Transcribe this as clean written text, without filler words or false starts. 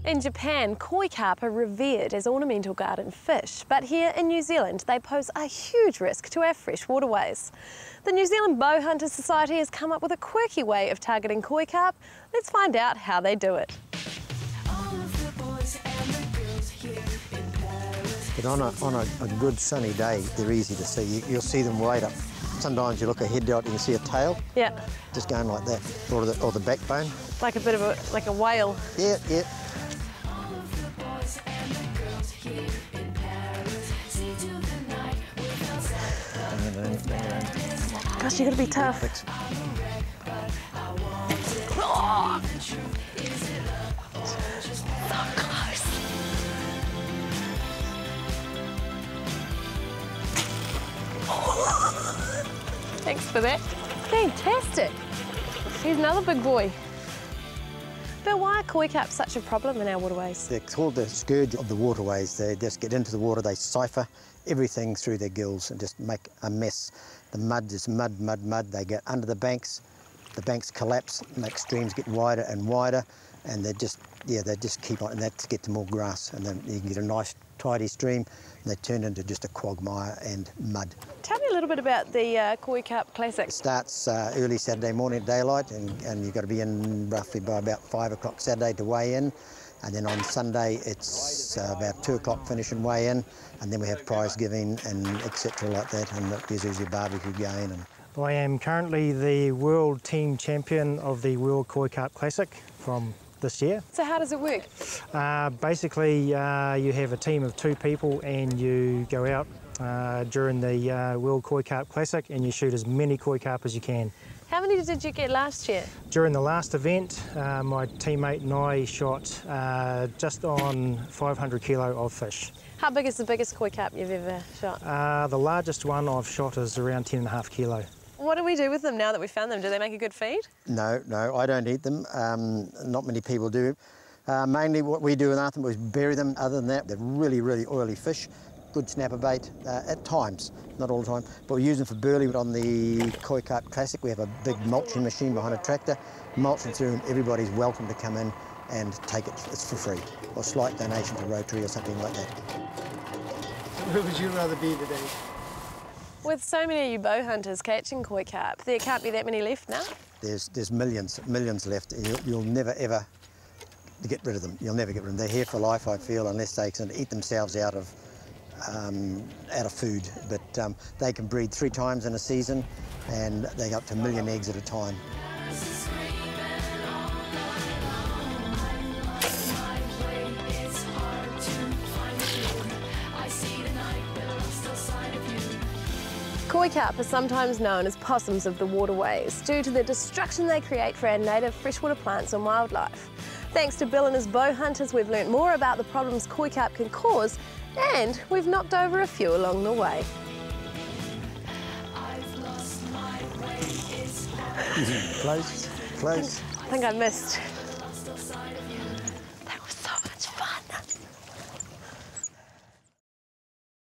In Japan, koi carp are revered as ornamental garden fish, but here in New Zealand they pose a huge risk to our fresh waterways. The New Zealand Bow Hunters Society has come up with a quirky way of targeting koi carp. Let's find out how they do it. But on a good sunny day, they're easy to see. You'll see them right up. Sometimes you look ahead out and you see a tail. Yeah. Just going like that, or the backbone. Like a bit of a whale. Yeah, yeah. Gosh, you gotta be tough. Oh! So close. Thanks for that. Fantastic. Here's another big boy. But why are koi carp such a problem in our waterways? They're called the scourge of the waterways. They just get into the water, they siphon everything through their gills and just make a mess. The mud is mud, mud, mud. They get under the banks collapse, make streams get wider and wider, and they just keep on, and that gets to more grass, and then you can get a nice tidy stream, and they turn into just a quagmire and mud. Tell me a little bit about the Koi Carp Classic. It starts early Saturday morning at daylight, and you've got to be in roughly by about 5 o'clock Saturday to weigh in, and then on Sunday it's about 2 o'clock finish and weigh in, and then we have prize giving and etc. like that, and there's usually a barbecue going. I am currently the World Team Champion of the World Koi Carp Classic from this year. So how does it work? Basically, you have a team of 2 people and you go out during the World Koi Carp Classic and you shoot as many koi carp as you can. How many did you get last year? During the last event, my teammate and I shot just on 500 kilo of fish. How big is the biggest koi carp you've ever shot? The largest one I've shot is around 10.5 kilo. What do we do with them now that we've found them? Do they make a good feed? No, I don't eat them. Not many people do. Mainly what we do with them is bury them. Other than that, they're really, really oily fish. Good snapper bait at times, not all the time. But we use them for burley. On the Koi Carp Classic, we have a big mulching machine behind a tractor, mulching through, and everybody's welcome to come in and take it. It's for free, or slight donation to Rotary or something like that. Where would you rather be today? With so many of you bow hunters catching koi carp, there can't be that many left now? There's millions left. You'll never, ever get rid of them. You'll never get rid of them. They're here for life, I feel, unless they can eat themselves out of food. But they can breed 3 times in a season, and they go up to 1 million eggs at a time. Koi carp are sometimes known as possums of the waterways due to the destruction they create for our native freshwater plants and wildlife. Thanks to Bill and his bow hunters, we've learnt more about the problems koi carp can cause, and we've knocked over a few along the way. Close, close. I think I missed.